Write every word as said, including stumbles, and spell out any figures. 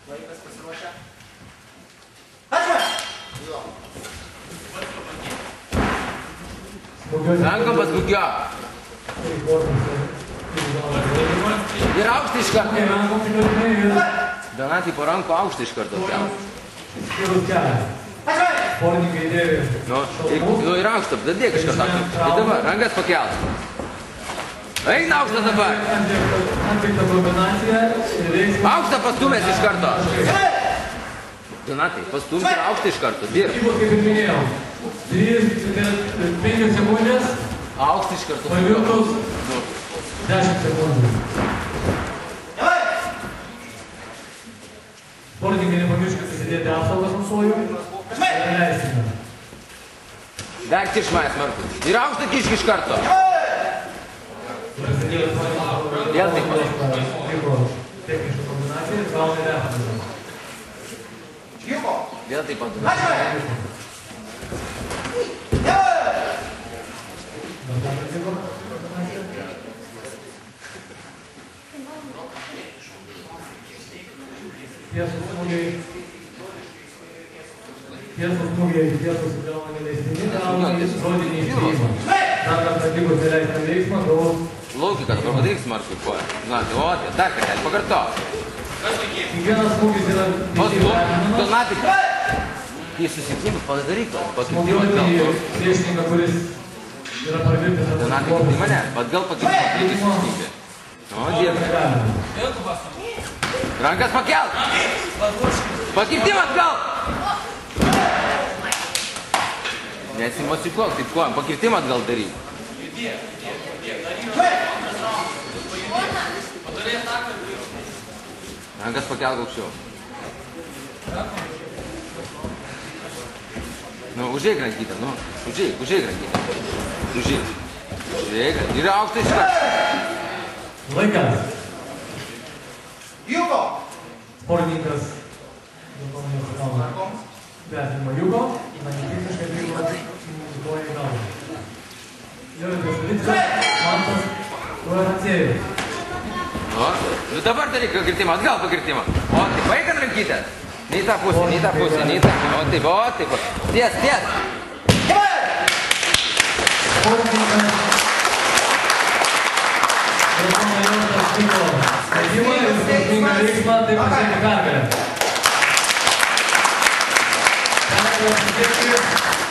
Laikas pasiruošę. Rankom paskukio. Ir aukštą iš karto. Donatai po ranko aukštą iš karto. Nu ir aukštą, dadėk iš karto. Ir dabar, rankas pakelt. Eina aukštą dabar. Aukštą pastumės iš karto. Donatai, pastumti aukštą iš karto. Dirb. penkios sekundės. Aukštą iš karto. Pavirtus. dešimt sekundžių. Sportininkai nepamirškite įsidėti apsaugas ant sojų. Leisime. Dar kišmais, Markus. Ir aukštą kišk iš karto. Vėl taip pat. Techniška kombinacija ir gauna repą. Vėl taip pat. Tiesus smūgiai. Tiesus smūgiai, tiesus gauna neleistini, gauna žodinį įspėjimą. Dar kartą atlikus neleistą veiksmą, gaus... Logika, dabar padaryks Markui koją. Na, tai o, dar kartelį, pakarto. Kiekvienas smūgis yra... Donatai, kai susikimų, padaryk, pakirtimą atgal. Priešininką, kuris yra parvirtęs... Donatai, kaip tai mane, atgal pakirtimą, reikia susikimti. O, dievai. Rankas pakelt. Pakirtimą atgal. Nesimosikuok, taip kojam, pakirtimą atgal daryk. Rankas pakelk aukščiau. Nu, užėk rankytę, nu, užėk, užėk rankytę. Užėk. Užėk, ir aukštą iš karto. Laikas. Jugo! Sportininkas. Vertinimo jugo. Na, neteisiškai jugo. Koja į galvą. Jorikas Vilickas. Mantas. Rancėjus. O, nu dabar daryk pakirtimą, atgal pakirtimą. O, taip, vaikant rankytę. Nei tą pusę, nei tą pusę, nei tą pusę. O, taip, o, taip. Ties, ties. Sportininkas. Geltoną jautą atliko spaudimą ir sportingą veiksmą, taip pasiekti pergalę. Pergalę pasiekti